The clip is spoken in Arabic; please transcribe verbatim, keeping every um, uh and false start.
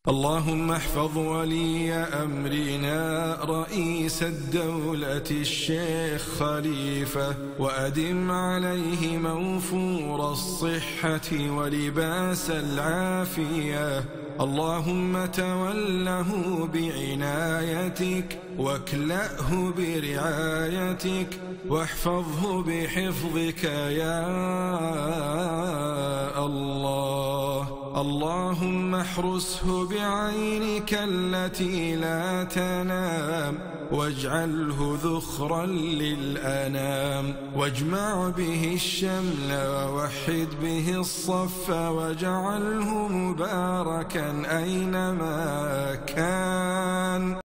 اللهم احفظ ولي أمرنا رئيس الدولة الشيخ خليفة، وأدم عليه موفور الصحة ولباس العافية. اللهم توله بعنايتك واكلأه برعايتك واحفظه بحفظك يا الله. اللهم احرسه بعينك التي لا تنام، واجعله ذخرا للأنام، واجمع به الشمل ووحد به الصف، واجعله مباركا أينما كان.